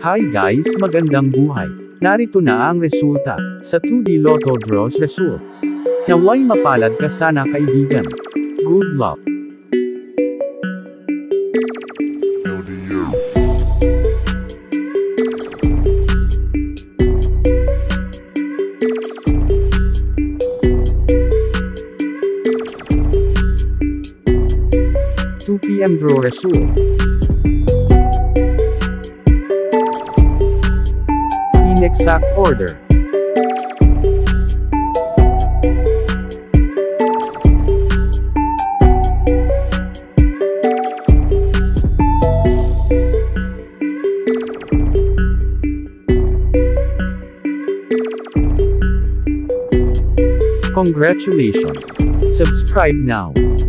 Hi guys, magandang buhay. Narito na ang resulta sa 2D Lotto Draws results. Naway mapalad ka sana kaibigan. Good luck. PM draw result. In exact order. Congratulations. Subscribe now.